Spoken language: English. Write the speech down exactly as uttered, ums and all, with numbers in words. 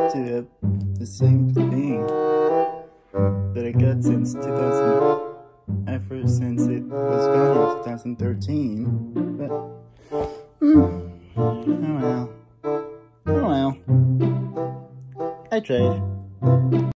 to have the same thing that I got since two thousand, ever since it was founded in two thousand thirteen, but, mm, oh well, oh well, I tried.